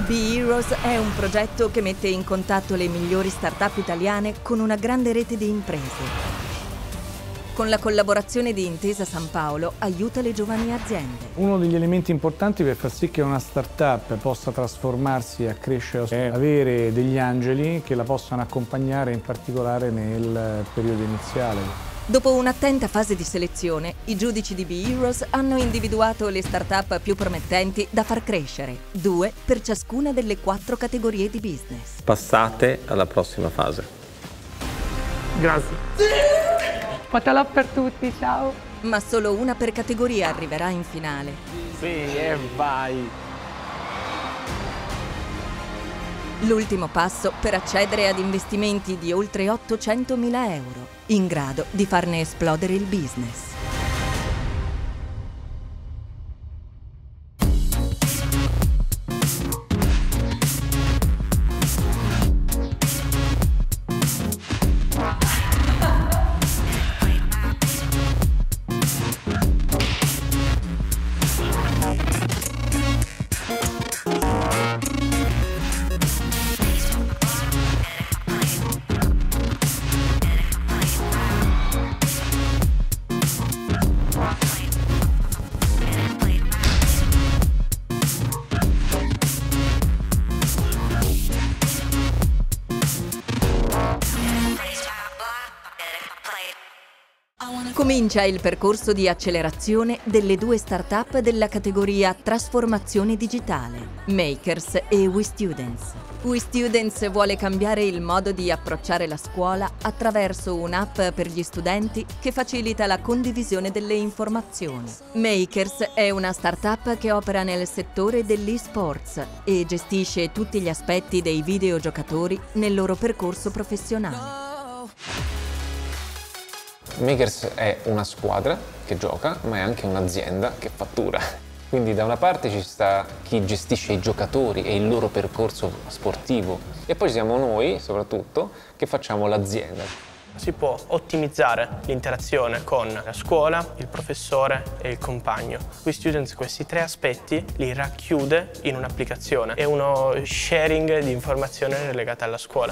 Be-Heroes è un progetto che mette in contatto le migliori start-up italiane con una grande rete di imprese. Con la collaborazione di Intesa San Paolo aiuta le giovani aziende. Uno degli elementi importanti per far sì che una start-up possa trasformarsi e crescere è avere degli angeli che la possano accompagnare in particolare nel periodo iniziale. Dopo un'attenta fase di selezione, i giudici di Be-Heroes hanno individuato le start-up più promettenti da far crescere, 2 per ciascuna delle 4 categorie di business. Passate alla prossima fase. Grazie. Fatela per tutti, ciao! Ma solo una per categoria arriverà in finale. Sì, e vai! L'ultimo passo per accedere ad investimenti di oltre 800.000 euro, in grado di farne esplodere il business. Comincia il percorso di accelerazione delle 2 start-up della categoria Trasformazione Digitale, Makers e WeStudents. WeStudents vuole cambiare il modo di approcciare la scuola attraverso un'app per gli studenti che facilita la condivisione delle informazioni. Makers è una start-up che opera nel settore dell'e-sports e gestisce tutti gli aspetti dei videogiocatori nel loro percorso professionale. Makers è una squadra che gioca, ma è anche un'azienda che fattura. Quindi da una parte ci sta chi gestisce i giocatori e il loro percorso sportivo e poi siamo noi, soprattutto, che facciamo l'azienda. Si può ottimizzare l'interazione con la scuola, il professore e il compagno. WeStudents questi 3 aspetti li racchiude in un'applicazione. È uno sharing di informazioni legate alla scuola.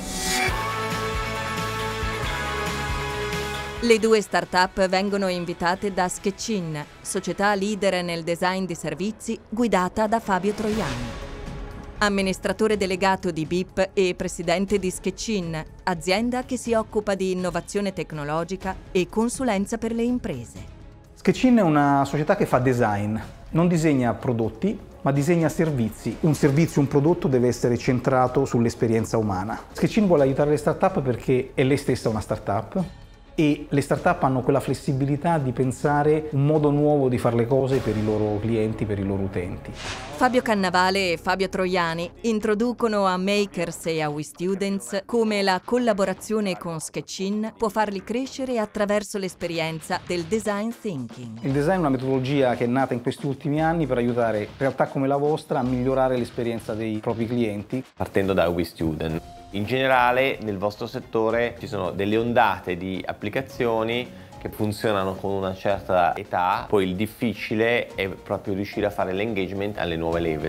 Le 2 start-up vengono invitate da Sketchin, società leader nel design di servizi guidata da Fabio Troiani. Amministratore delegato di BIP e presidente di Sketchin, azienda che si occupa di innovazione tecnologica e consulenza per le imprese. Sketchin è una società che fa design, non disegna prodotti, ma disegna servizi. Un servizio, un prodotto deve essere centrato sull'esperienza umana. Sketchin vuole aiutare le start-up perché è lei stessa una start-up e le start-up hanno quella flessibilità di pensare un modo nuovo di fare le cose per i loro clienti, per i loro utenti. Fabio Cannavale e Fabio Troiani introducono a Makers e a WeStudents come la collaborazione con Sketchin può farli crescere attraverso l'esperienza del design thinking. Il design è una metodologia che è nata in questi ultimi anni per aiutare realtà come la vostra a migliorare l'esperienza dei propri clienti. Partendo da WeStudent. In generale nel vostro settore ci sono delle ondate di applicazioni che funzionano con una certa età, poi il difficile è proprio riuscire a fare l'engagement alle nuove leve.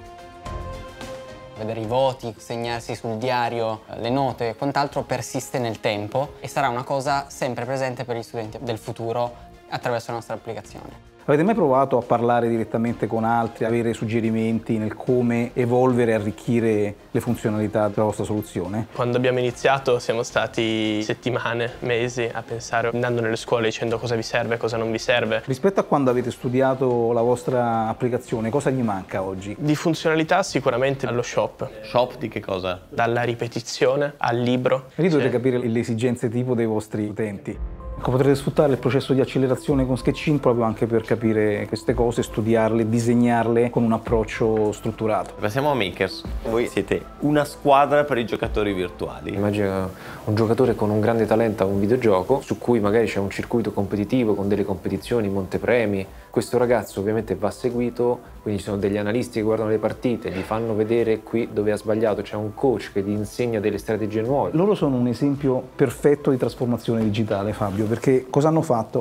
Vedere i voti, segnarsi sul diario, le note e quant'altro persiste nel tempo e sarà una cosa sempre presente per gli studenti del futuro attraverso la nostra applicazione. Avete mai provato a parlare direttamente con altri, avere suggerimenti nel come evolvere e arricchire le funzionalità della vostra soluzione? Quando abbiamo iniziato siamo stati settimane, mesi a pensare, andando nelle scuole dicendo cosa vi serve, cosa non vi serve. Rispetto a quando avete studiato la vostra applicazione, cosa gli manca oggi? Di funzionalità sicuramente allo shop. Shop di che cosa? Dalla ripetizione al libro. Lì dovete capire le esigenze tipo dei vostri utenti. Potrete sfruttare il processo di accelerazione con Sketchin proprio anche per capire queste cose, studiarle, disegnarle con un approccio strutturato. Passiamo a Makers. Voi siete una squadra per i giocatori virtuali. Immagina un giocatore con un grande talento a un videogioco su cui magari c'è un circuito competitivo con delle competizioni, montepremi. Questo ragazzo ovviamente va seguito, quindi ci sono degli analisti che guardano le partite, gli fanno vedere qui dove ha sbagliato, c'è un coach che gli insegna delle strategie nuove. Loro sono un esempio perfetto di trasformazione digitale, Fabio, perché cosa hanno fatto?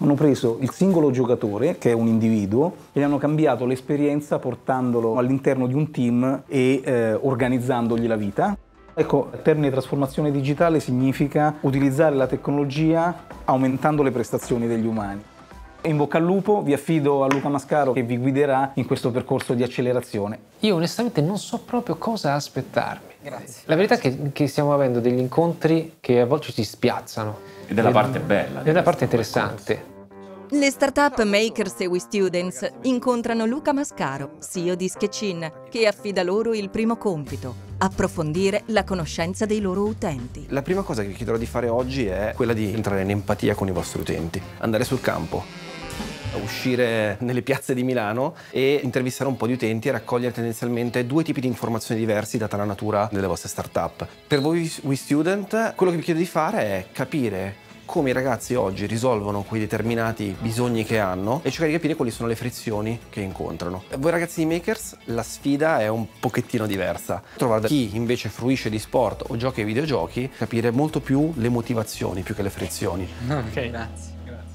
Hanno preso il singolo giocatore, che è un individuo, e gli hanno cambiato l'esperienza portandolo all'interno di un team e organizzandogli la vita. Ecco, il termine trasformazione digitale significa utilizzare la tecnologia aumentando le prestazioni degli umani. In bocca al lupo, vi affido a Luca Mascaro che vi guiderà in questo percorso di accelerazione. Io onestamente non so proprio cosa aspettarmi. Grazie. La verità è che stiamo avendo degli incontri che a volte ci spiazzano. Ed è la parte bella. Ed è la parte interessante. Le startup Makers e WeStudents incontrano Luca Mascaro, CEO di Sketchin, che affida loro il primo compito: approfondire la conoscenza dei loro utenti. La prima cosa che vi chiederò di fare oggi è quella di entrare in empatia con i vostri utenti, andare sul campo, uscire nelle piazze di Milano e intervistare un po' di utenti e raccogliere tendenzialmente due tipi di informazioni diversi data la natura delle vostre startup. Per voi WeStudent, quello che vi chiedo di fare è capire come i ragazzi oggi risolvono quei determinati bisogni che hanno e cercare di capire quali sono le frizioni che incontrano. Voi ragazzi di Makers, la sfida è un pochettino diversa. Trovare chi invece fruisce di sport o giochi ai videogiochi, capire molto più le motivazioni più che le frizioni. Ok, grazie.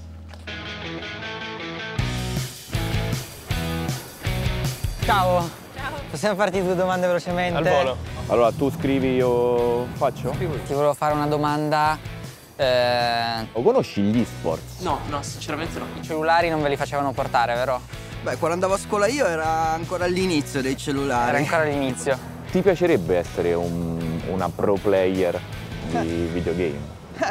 Ciao. Possiamo farti due domande velocemente? Al volo. Allora, tu scrivi, io faccio? Ti volevo fare una domanda. O conosci gli esports? No, sinceramente no. I cellulari non ve li facevano portare, vero? Beh, quando andavo a scuola io era ancora all'inizio dei cellulari. Era ancora all'inizio. Ti piacerebbe essere una pro player di videogame?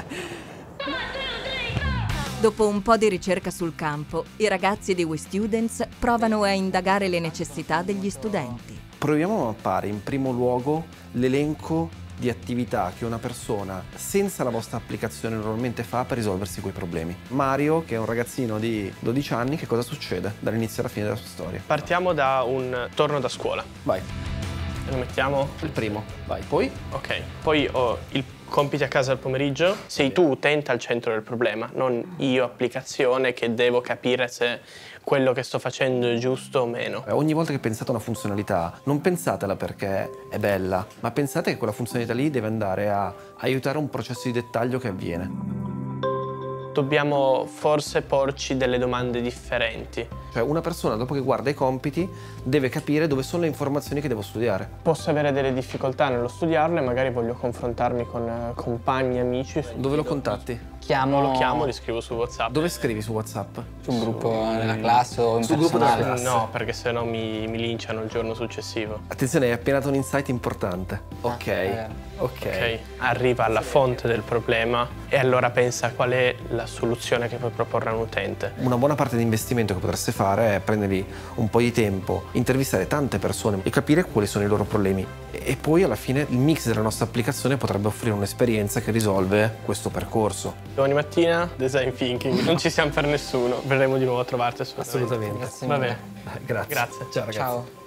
Dopo un po' di ricerca sul campo, i ragazzi di WeStudents provano a indagare le necessità degli studenti. Proviamo a mappare in primo luogo l'elenco di attività che una persona senza la vostra applicazione normalmente fa per risolversi quei problemi. Mario, che è un ragazzino di 12 anni, che cosa succede dall'inizio alla fine della sua storia? Partiamo da un torno da scuola. Vai. Lo mettiamo? Il primo. Vai. Poi? Ok. Poi ho il compiti a casa al pomeriggio. Sei tu utente al centro del problema, non io applicazione che devo capire se quello che sto facendo è giusto o meno. Ogni volta che pensate a una funzionalità, non pensatela perché è bella, ma pensate che quella funzionalità lì deve andare a aiutare un processo di dettaglio che avviene. Dobbiamo forse porci delle domande differenti. Cioè una persona dopo che guarda i compiti deve capire dove sono le informazioni che devo studiare. Posso avere delle difficoltà nello studiarle, magari voglio confrontarmi con compagni, amici. Dove lo contatti? Lo chiamo, gli scrivo su WhatsApp. Dove scrivi su WhatsApp? Sul gruppo nella classe o in Sul gruppo della personale? classe? No, perché sennò mi linciano il giorno successivo. Attenzione, hai appena dato un insight importante. Ok. Ok, arriva alla fonte del problema e allora pensa qual è la soluzione che puoi proporre a un utente. Una buona parte di investimento che potreste fare è prendervi un po' di tempo, intervistare tante persone e capire quali sono i loro problemi. E poi alla fine il mix della nostra applicazione potrebbe offrire un'esperienza che risolve questo percorso. Domani mattina, design thinking, non ci siamo per nessuno. Verremo di nuovo a trovarti Assolutamente. Grazie Va mille. bene. Grazie. Grazie. Ciao ragazzi. Ciao.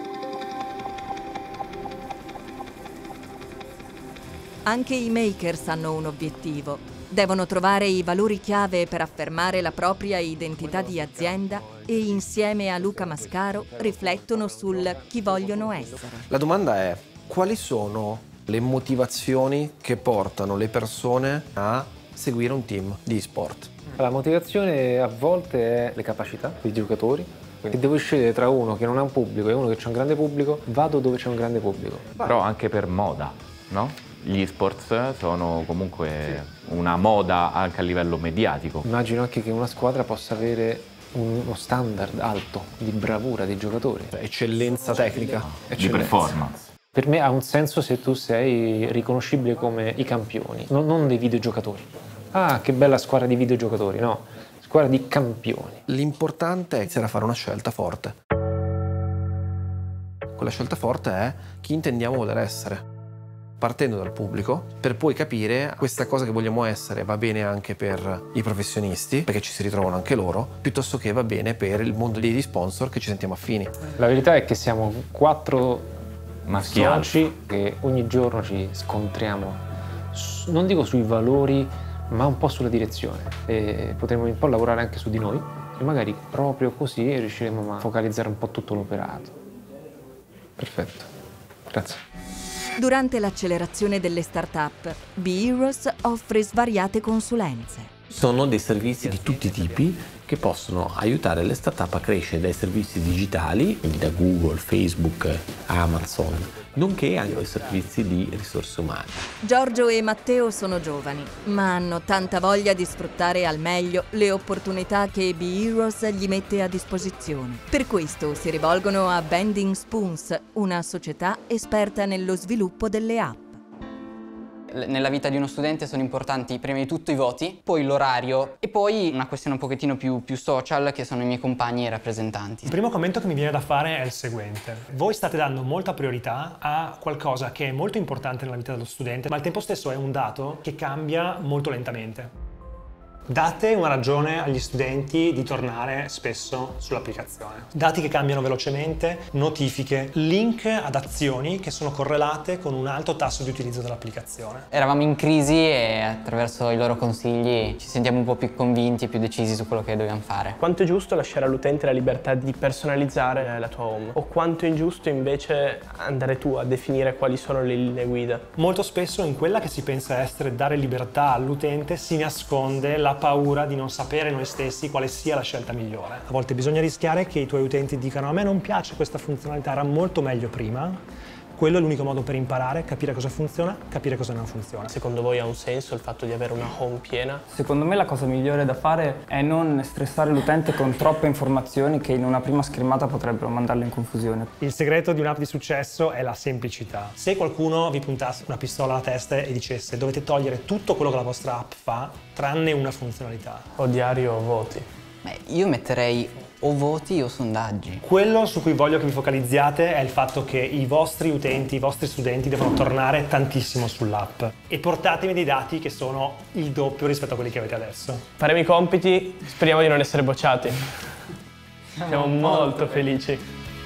Anche i makers hanno un obiettivo. Devono trovare i valori chiave per affermare la propria identità di azienda e insieme a Luca Mascaro riflettono sul chi vogliono essere. La domanda è: quali sono le motivazioni che portano le persone a seguire un team di sport? La motivazione a volte è le capacità dei giocatori. Quindi devo scegliere tra uno che non ha un pubblico e uno che ha un grande pubblico, vado dove c'è un grande pubblico. Però anche per moda, no? Gli esports sono comunque una moda anche a livello mediatico. Immagino anche che una squadra possa avere uno standard alto di bravura dei giocatori. Eccellenza tecnica. Di performance. Per me ha un senso se tu sei riconoscibile come i campioni, non dei videogiocatori. Ah, che bella squadra di videogiocatori, no. Squadra di campioni. L'importante è iniziare a fare una scelta forte. Quella scelta forte è chi intendiamo voler essere. Partendo dal pubblico, per poi capire questa cosa che vogliamo essere va bene anche per i professionisti, perché ci si ritrovano anche loro, piuttosto che va bene per il mondo degli sponsor che ci sentiamo affini. La verità è che siamo 4 Maschi soci che ogni giorno ci scontriamo, non dico sui valori, ma un po' sulla direzione. E potremo un po' lavorare anche su di noi e magari proprio così riusciremo a focalizzare un po' tutto l'operato. Perfetto, grazie. Durante l'accelerazione delle start-up, Be Heroes offre svariate consulenze. Sono dei servizi di tutti i tipi che possono aiutare le startup a crescere, dai servizi digitali, quindi da Google, Facebook, Amazon, nonché anche dai servizi di risorse umane. Giorgio e Matteo sono giovani, ma hanno tanta voglia di sfruttare al meglio le opportunità che Be-Heroes gli mette a disposizione. Per questo si rivolgono a Bending Spoons, una società esperta nello sviluppo delle app. Nella vita di uno studente sono importanti prima di tutto i voti, poi l'orario e poi una questione un pochettino più social, che sono i miei compagni e i rappresentanti. Il primo commento che mi viene da fare è il seguente. Voi state dando molta priorità a qualcosa che è molto importante nella vita dello studente, ma al tempo stesso è un dato che cambia molto lentamente. Date una ragione agli studenti di tornare spesso sull'applicazione. Dati che cambiano velocemente, notifiche, link ad azioni che sono correlate con un alto tasso di utilizzo dell'applicazione. Eravamo in crisi e attraverso i loro consigli ci sentiamo un po' più convinti e più decisi su quello che dobbiamo fare. Quanto è giusto lasciare all'utente la libertà di personalizzare la tua home? O quanto è ingiusto invece andare tu a definire quali sono le linee guida? Molto spesso in quella che si pensa essere dare libertà all'utente si nasconde la paura di non sapere noi stessi quale sia la scelta migliore. A volte bisogna rischiare che i tuoi utenti dicano: a me non piace questa funzionalità, era molto meglio prima. Quello è l'unico modo per imparare, capire cosa funziona, capire cosa non funziona. Secondo voi ha un senso il fatto di avere una home piena? Secondo me la cosa migliore da fare è non stressare l'utente con troppe informazioni che in una prima schermata potrebbero mandarlo in confusione. Il segreto di un'app di successo è la semplicità. Se qualcuno vi puntasse una pistola alla testa e dicesse: dovete togliere tutto quello che la vostra app fa, tranne una funzionalità. O diario o voti? Beh, io metterei o voti o sondaggi. Quello su cui voglio che vi focalizziate è il fatto che i vostri utenti, i vostri studenti devono tornare tantissimo sull'app e portatemi dei dati che sono il doppio rispetto a quelli che avete adesso. Faremo i compiti, speriamo di non essere bocciati. Siamo molto felici.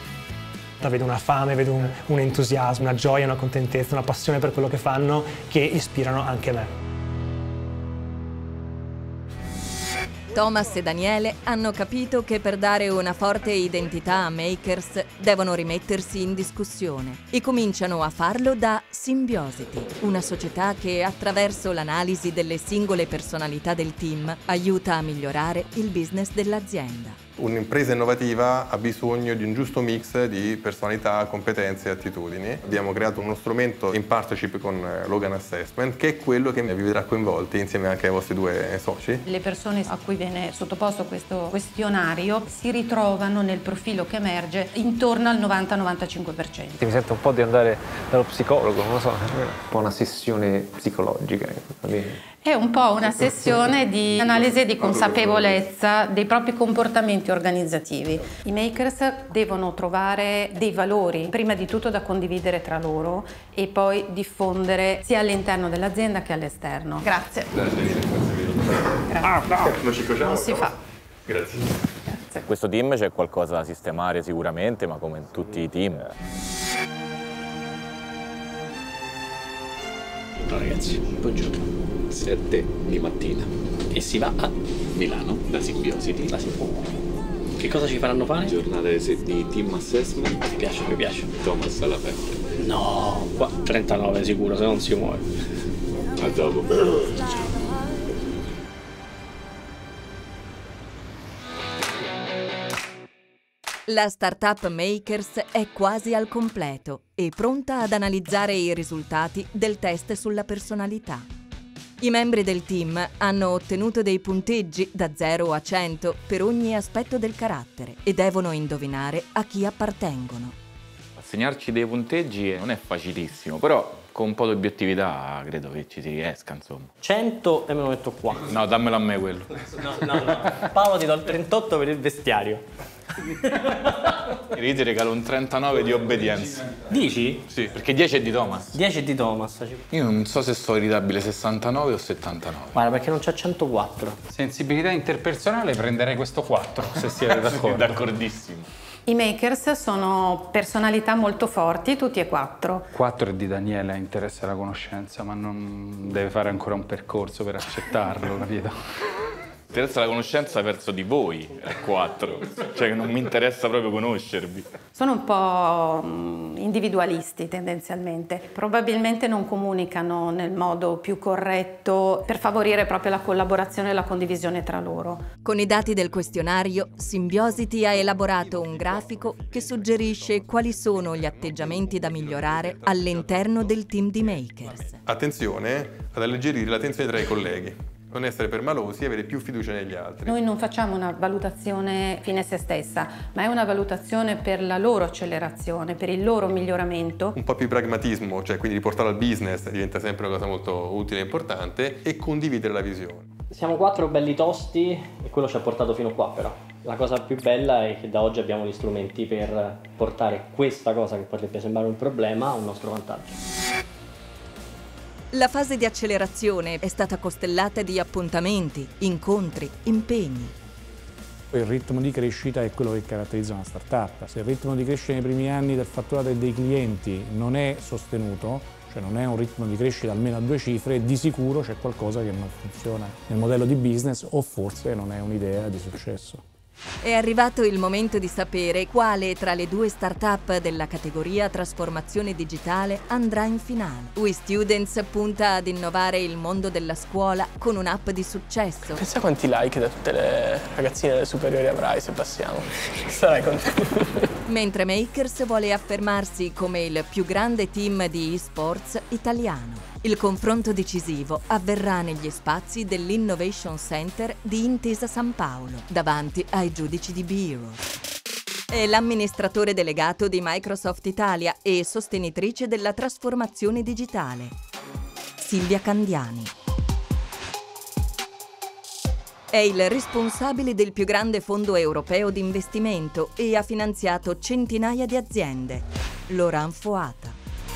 Vedo una fame, vedo un entusiasmo, una gioia, una contentezza, una passione per quello che fanno che ispirano anche me. Thomas e Daniele hanno capito che per dare una forte identità a Makers devono rimettersi in discussione e cominciano a farlo da Symbiosity, una società che attraverso l'analisi delle singole personalità del team aiuta a migliorare il business dell'azienda. Un'impresa innovativa ha bisogno di un giusto mix di personalità, competenze e attitudini. Abbiamo creato uno strumento in partnership con Logan Assessment, che è quello che vi vedrà coinvolti insieme anche ai vostri due soci. Le persone a cui viene sottoposto questo questionario si ritrovano nel profilo che emerge intorno al 90-95%. Mi sento un po' di andare dallo psicologo, non lo so, un po' una sessione psicologica. È un po' una sessione di analisi e di consapevolezza dei propri comportamenti organizzativi. I makers devono trovare dei valori, prima di tutto da condividere tra loro e poi diffondere sia all'interno dell'azienda che all'esterno. Grazie. Non si fa. Grazie. Grazie. Questo team c'è qualcosa da sistemare sicuramente, ma come in tutti i team. Ciao ragazzi, buongiorno. 7 di mattina e si va a Milano da Symbiosity. Che cosa ci faranno fare? Giornata di team assessment. Ti piace? Mi piace. Thomas all'aperto. No, qua 39 sicuro, se non si muove. A dopo. La startup Makers è quasi al completo e pronta ad analizzare i risultati del test sulla personalità. I membri del team hanno ottenuto dei punteggi da 0 a 100 per ogni aspetto del carattere e devono indovinare a chi appartengono. Assegnarci dei punteggi non è facilissimo, però con un po' di obiettività credo che ci si riesca, insomma. 100 e me lo metto qua. No, dammelo a me quello. No. Paolo ti do il 38 per il vestiario. Io ti regalo un 39 di obbedienza. Dici? Sì, perché 10 è di Thomas. 10 è di Thomas. Io non so se sto irritabile 69 o 79. Guarda, perché non c'è 104. Sensibilità interpersonale, prenderei questo 4, se siete d'accordo. D'accordissimo. I makers sono personalità molto forti, tutti e 4. 4 è di Daniele, interessa la conoscenza, ma non deve fare ancora un percorso per accettarlo, capito? Interessa la conoscenza verso di voi, è 4. Cioè che non mi interessa proprio conoscervi. Sono un po' individualisti tendenzialmente. Probabilmente non comunicano nel modo più corretto per favorire proprio la collaborazione e la condivisione tra loro. Con i dati del questionario, Symbiosity ha elaborato un grafico che suggerisce quali sono gli atteggiamenti da migliorare all'interno del team di Makers. Attenzione ad alleggerire la tensione tra i colleghi. Non essere permalosi e avere più fiducia negli altri. Noi non facciamo una valutazione fine a se stessa, ma è una valutazione per la loro accelerazione, per il loro miglioramento. Un po' più pragmatismo, cioè quindi riportarlo al business diventa sempre una cosa molto utile e importante, e condividere la visione. Siamo 4 belli tosti e quello ci ha portato fino qua però. La cosa più bella è che da oggi abbiamo gli strumenti per portare questa cosa che potrebbe sembrare un problema a un nostro vantaggio. La fase di accelerazione è stata costellata di appuntamenti, incontri, impegni. Il ritmo di crescita è quello che caratterizza una startup. Se il ritmo di crescita nei primi anni del fatturato dei clienti non è sostenuto, cioè non è un ritmo di crescita almeno a 2 cifre, di sicuro c'è qualcosa che non funziona nel modello di business o forse non è un'idea di successo. È arrivato il momento di sapere quale tra le 2 start-up della categoria trasformazione digitale andrà in finale. WeStudents punta ad innovare il mondo della scuola con un'app di successo. Pensa quanti like da tutte le ragazzine delle superiori avrai se passiamo. Sarai contento. Mentre Makers vuole affermarsi come il più grande team di e-sports italiano. Il confronto decisivo avverrà negli spazi dell'Innovation Center di Intesa San Paolo, davanti ai giudici di B-Hero. È l'amministratore delegato di Microsoft Italia e sostenitrice della trasformazione digitale, Silvia Candiani. È il responsabile del più grande fondo europeo di investimento e ha finanziato centinaia di aziende, Laurent Foata.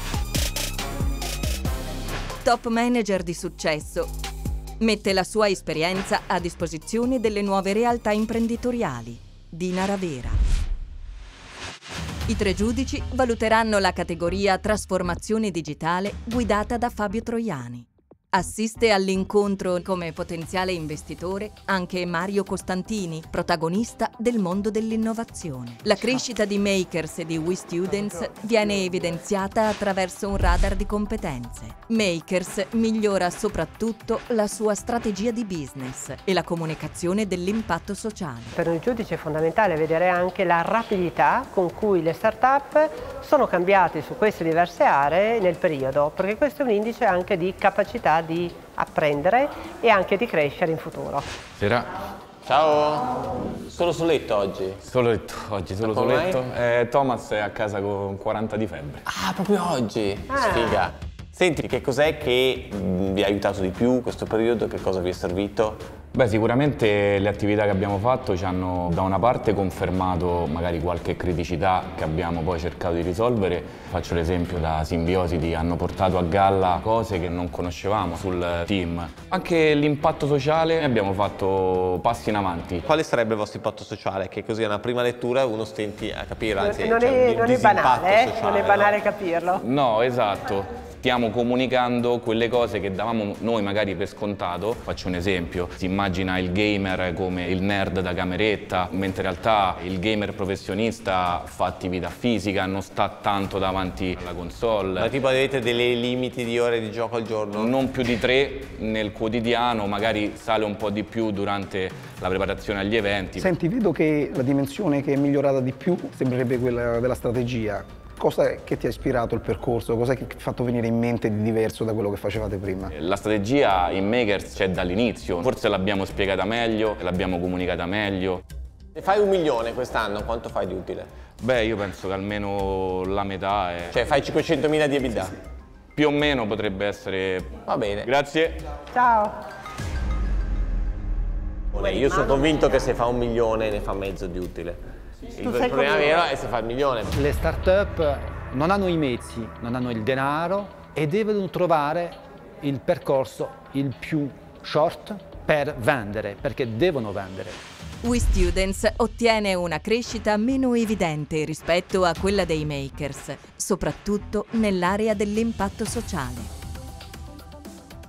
Top manager di successo, mette la sua esperienza a disposizione delle nuove realtà imprenditoriali, Dina Ravera. I 3 giudici valuteranno la categoria trasformazione digitale guidata da Fabio Troiani. Assiste all'incontro come potenziale investitore anche Mario Costantini, protagonista del mondo dell'innovazione. La crescita di Makers e di WeStudents viene evidenziata attraverso un radar di competenze. Makers migliora soprattutto la sua strategia di business e la comunicazione dell'impatto sociale. Per noi giudici è fondamentale vedere anche la rapidità con cui le start-up sono cambiate su queste diverse aree nel periodo, perché questo è un indice anche di capacità di apprendere e anche di crescere in futuro. Sera. Ciao! Solo soletto oggi? Solo letto oggi, solo come soletto. Thomas è a casa con 40 di febbre. Ah, proprio oggi? Sfiga! Senti, che cos'è che vi ha aiutato di più questo periodo? Che cosa vi è servito? Beh, sicuramente le attività che abbiamo fatto ci hanno da una parte confermato magari qualche criticità che abbiamo poi cercato di risolvere. Faccio l'esempio da Symbiosity, hanno portato a galla cose che non conoscevamo sul team. Anche l'impatto sociale, abbiamo fatto passi in avanti. Quale sarebbe il vostro impatto sociale? Che così a una prima lettura uno stenti a capire, anzi non c'è è banale, sociale, non è banale no? capirlo. No, esatto. Stiamo comunicando quelle cose che davamo noi magari per scontato. Faccio un esempio, si immagina il gamer come il nerd da cameretta, mentre in realtà il gamer professionista fa attività fisica, non sta tanto davanti alla console. Ma tipo avete dei limiti di ore di gioco al giorno? Non più di 3 nel quotidiano, magari sale un po' di più durante la preparazione agli eventi. Senti, vedo che la dimensione che è migliorata di più sembrerebbe quella della strategia. Cosa che ti ha ispirato il percorso? Cos'è che ti ha fatto venire in mente di diverso da quello che facevate prima? La strategia in Makers c'è dall'inizio, forse l'abbiamo spiegata meglio, l'abbiamo comunicata meglio. Se fai 1 milione quest'anno, quanto fai di utile? Beh, io penso che almeno la metà è... Cioè fai 500.000 di EBITDA? Sì. Più o meno potrebbe essere... Va bene. Grazie. Ciao. Io sono convinto che se fa 1 milione ne fa mezzo di utile. Il problema vero è se fa il milione. Le start-up non hanno i mezzi, non hanno il denaro e devono trovare il percorso il più short per vendere, perché devono vendere. WeStudents ottiene una crescita meno evidente rispetto a quella dei Makers, soprattutto nell'area dell'impatto sociale.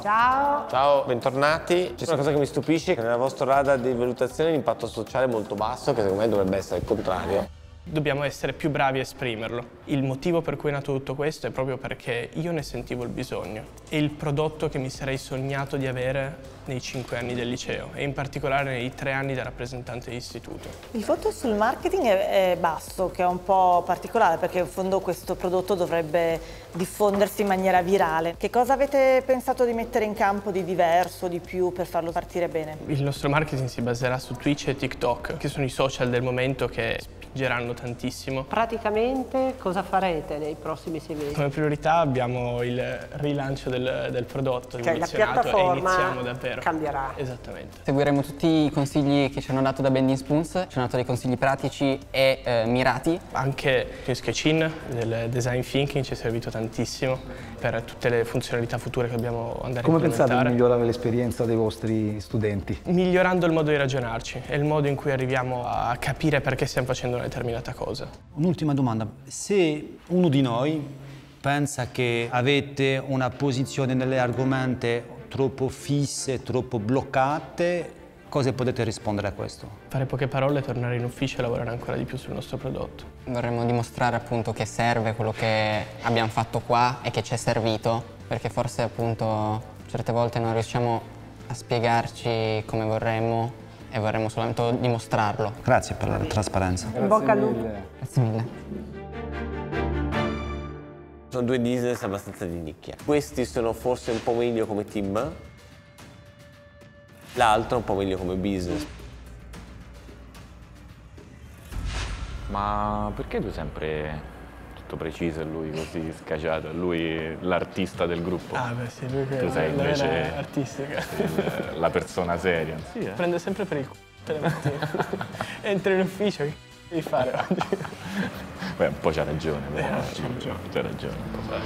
Ciao. Ciao, bentornati. C'è una cosa che mi stupisce, che nella vostra radar di valutazione l'impatto sociale è molto basso, che secondo me dovrebbe essere il contrario. Dobbiamo essere più bravi a esprimerlo. Il motivo per cui è nato tutto questo è proprio perché io ne sentivo il bisogno. È il prodotto che mi sarei sognato di avere nei 5 anni del liceo e in particolare nei 3 anni da rappresentante di istituto. Il voto sul marketing è basso, che è un po' particolare perché in fondo questo prodotto dovrebbe diffondersi in maniera virale. Che cosa avete pensato di mettere in campo di diverso, di più, per farlo partire bene? Il nostro marketing si baserà su Twitch e TikTok, che sono i social del momento che spingeranno tantissimo. Praticamente cosa farete nei prossimi 6 mesi? Come priorità abbiamo il rilancio del prodotto, Cioè la e piattaforma iniziamo davvero. Cambierà. Esattamente. Seguiremo tutti i consigli che ci hanno dato da Bending Spoons, ci hanno dato dei consigli pratici e mirati. Anche il sketch-in del design thinking ci è servito tantissimo per tutte le funzionalità future che dobbiamo andare a Come implementare. pensate di migliorare l'esperienza dei vostri studenti? Migliorando il modo di ragionarci, è il modo in cui arriviamo a capire perché stiamo facendo una determinata cosa. Un'ultima domanda, se uno di noi pensa che avete una posizione nelle argomenti troppo fisse, troppo bloccate, cosa potete rispondere a questo? Fare poche parole, tornare in ufficio e lavorare ancora di più sul nostro prodotto. Vorremmo dimostrare appunto che serve quello che abbiamo fatto qua e che ci è servito, perché forse appunto certe volte non riusciamo a spiegarci come vorremmo e vorremmo solamente dimostrarlo. Grazie per la trasparenza. In bocca al lupo. Grazie mille. Sono due business abbastanza di nicchia. Questi sono forse un po' meglio come team, l'altro un po' meglio come business. Ma perché tu sempre tutto preciso e lui così scaciato? Lui l'artista del gruppo. Ah beh sì, lui che tu sei la invece vera artistica. la persona seria. Sì, Prende sempre per il c***o le mattine. Entra in ufficio, che devi fare oggi? Beh, un po' c'ha ragione, però. C'ha ragione. Un po' fai.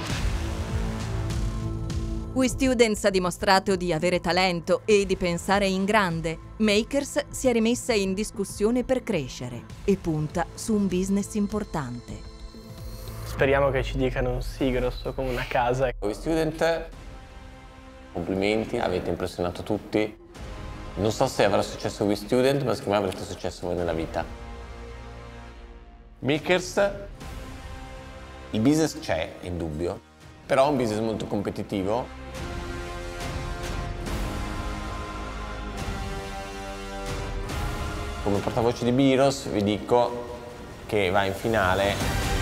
WeStudents ha dimostrato di avere talento e di pensare in grande. Makers si è rimessa in discussione per crescere e punta su un business importante. Speriamo che ci dicano un sì grosso come una casa. WeStudent, complimenti, avete impressionato tutti. Non so se avrà successo WeStudent, ma secondo me avrete successo voi nella vita. Makers, il business c'è, è indubbio, però è un business molto competitivo. Come portavoce di Biros vi dico che va in finale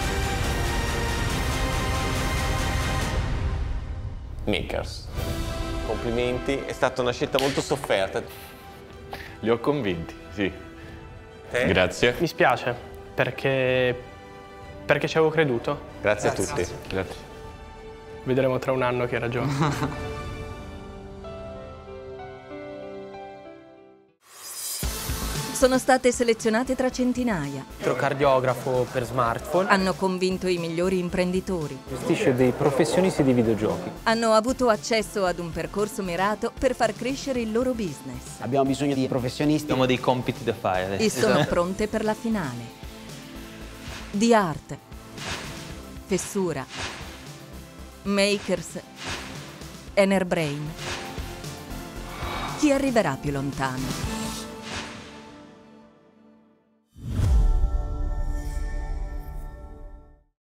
Makers. Complimenti, è stata una scelta molto sofferta. Li ho convinti, sì. Grazie. Mi spiace, perché ci avevo creduto. Grazie a tutti. Grazie. Vedremo tra un anno che hai ragione. Sono state selezionate tra centinaia. Elettrocardiografo per smartphone. Hanno convinto i migliori imprenditori. Gestisce dei professionisti di videogiochi. Hanno avuto accesso ad un percorso mirato per far crescere il loro business. Abbiamo bisogno di professionisti. Abbiamo dei compiti da fare. E sono pronte per la finale. The Art, Fessura, Makers, Enerbrain. Chi arriverà più lontano?